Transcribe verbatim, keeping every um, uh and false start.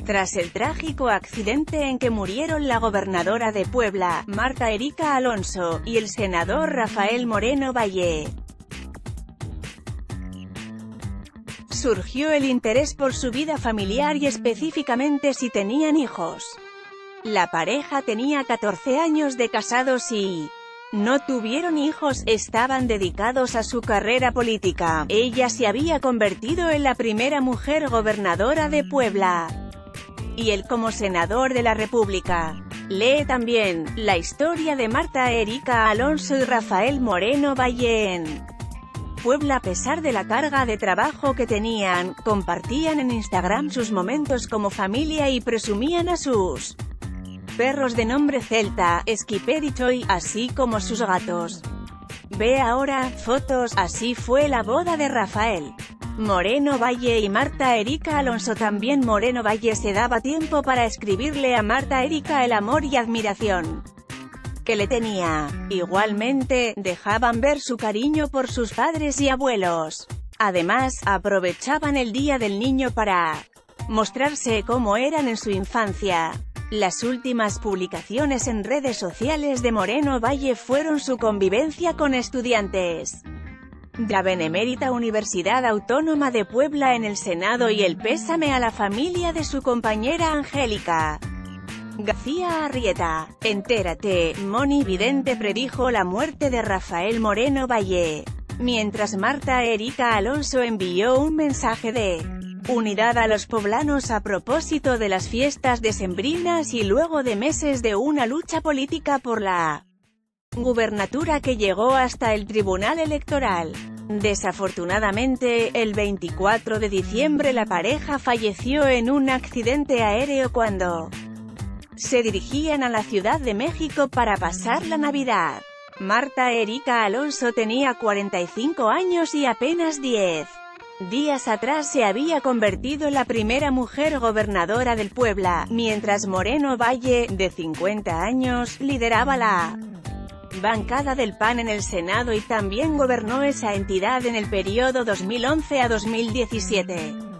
Tras el trágico accidente en que murieron la gobernadora de Puebla, Marta Erika Alonso, y el senador Rafael Moreno Valle, surgió el interés por su vida familiar y específicamente si tenían hijos. La pareja tenía catorce años de casados y no tuvieron hijos, estaban dedicados a su carrera política. Ella se había convertido en la primera mujer gobernadora de Puebla, y él como senador de la República. Lee también la historia de Marta Erika Alonso y Rafael Moreno Valle en Puebla. A pesar de la carga de trabajo que tenían, compartían en Instagram sus momentos como familia y presumían a sus perros de nombre Celta, Skipper y Choi, así como sus gatos. Ve ahora, fotos. Así fue la boda de Rafael Moreno Valle y Marta Erika Alonso. También Moreno Valle se daba tiempo para escribirle a Marta Erika el amor y admiración que le tenía. Igualmente, dejaban ver su cariño por sus padres y abuelos. Además, aprovechaban el Día del Niño para mostrarse cómo eran en su infancia. Las últimas publicaciones en redes sociales de Moreno Valle fueron su convivencia con estudiantes de la Benemérita Universidad Autónoma de Puebla en el Senado y el pésame a la familia de su compañera Angélica García Arrieta. Entérate, Moni Vidente predijo la muerte de Rafael Moreno Valle, mientras Marta Erika Alonso envió un mensaje de unidad a los poblanos a propósito de las fiestas decembrinas y luego de meses de una lucha política por la gubernatura que llegó hasta el Tribunal Electoral. Desafortunadamente, el veinticuatro de diciembre la pareja falleció en un accidente aéreo cuando se dirigían a la Ciudad de México para pasar la Navidad. Marta Erika Alonso tenía cuarenta y cinco años y apenas diez días atrás se había convertido en la primera mujer gobernadora del Puebla, mientras Moreno Valle, de cincuenta años, lideraba la bancada del P A N en el Senado y también gobernó esa entidad en el periodo dos mil once a dos mil diecisiete.